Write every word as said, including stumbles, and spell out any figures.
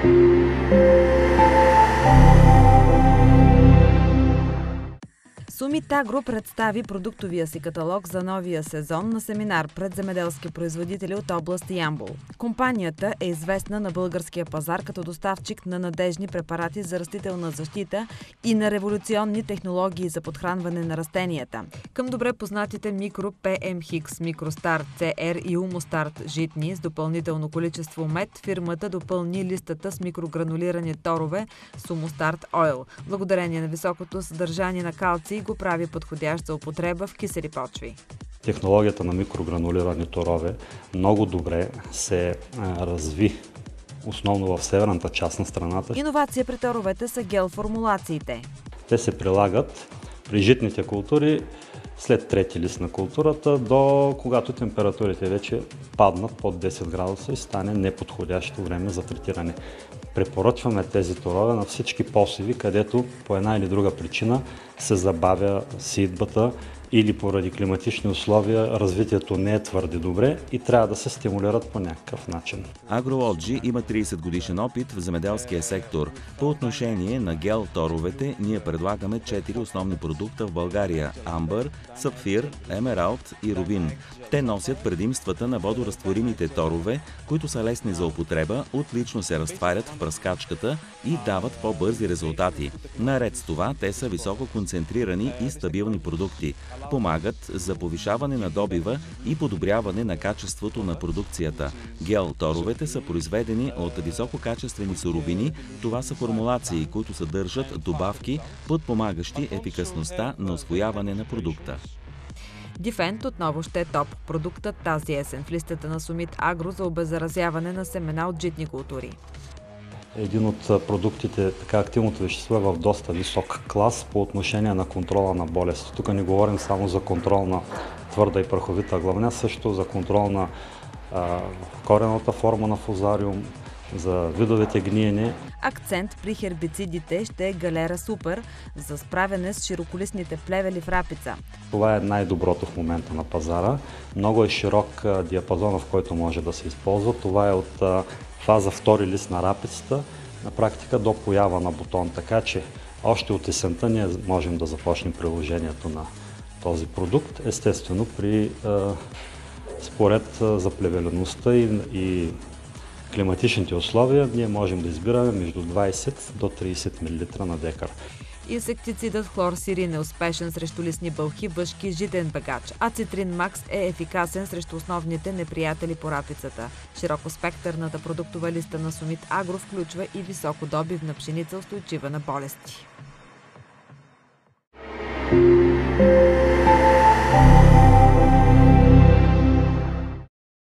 Сумит Агро представи продуктовия си каталог за новия сезон на семинар пред земеделски производители от област Ямбол. Компанията е известна на българския пазар като доставчик на надежни препарати за растителна защита и на революционни технологии за подхранване на растенията. Към добре познатите микро Пи Ем Хикс, Микростарт Си Ар и Умостарт житни с допълнително количество мед, фирмата допълни листата с микрогранулирани торове с Умостарт Ойл. Благодарение на високото съдържание на калций го прави подходящ за употреба в кисели почви. Технологията на микрогранулирани торове много добре се а, разви, основно в северната част на страната. Иновация при торовете са гел-формулациите. Те се прилагат при житните култури след трети лист на културата, до когато температурите вече паднат под десет градуса и стане неподходящо време за третиране. Препоръчваме тези торове на всички посеви, където по една или друга причина се забавя сеитбата или поради климатични условия развитието не е твърде добре и трябва да се стимулират по някакъв начин. Агролоджи има тридесет годишен опит в земеделския сектор. По отношение на гел-торовете ние предлагаме четири основни продукта в България – Амбър, Сапфир, Емералд и Рубин. Те носят предимствата на водоразтворимите торове, които са лесни за употреба, отлично се разтварят в пръскачката и дават по-бързи резултати. Наред с това, те са високо концентрирани и стабилни продукти. Помагат за повишаване на добива и подобряване на качеството на продукцията. Гел-торовете са произведени от висококачествени суровини. Това са формулации, които съдържат добавки, подпомагащи ефикасността на усвояване на продукта. Дифент отново ще е топ продуктът тази есен в листата на Сумит Агро за обеззаразяване на семена от житни култури. Един от продуктите, така активното вещество, е в доста висок клас по отношение на контрола на болести. Тук не говорим само за контрол на твърда и праховита главня, също за контрол на а, корената форма на фузариум, за видовете гниене. Акцент при хербицидите ще е Галера Супер за справяне с широколистните плевели в рапица. Това е най-доброто в момента на пазара. Много е широк диапазон, в който може да се използва. Това е от а, фаза втори лист на рапицата, на практика до поява на бутон. Така че още от есента ние можем да започнем приложението на този продукт. Естествено, при а, според заплевелеността и, и климатичните условия ние можем да избираме между двадесет до тридесет милилитра на декар. Инсектицидът хлорсирин е успешен срещу листни бълхи, въшки, житен бегач, а Цитрин Макс е ефикасен срещу основните неприятели по рапицата. Широкоспектърната продуктова листа на Сумит Агро включва и високодобивна пшеница, устойчива на болести.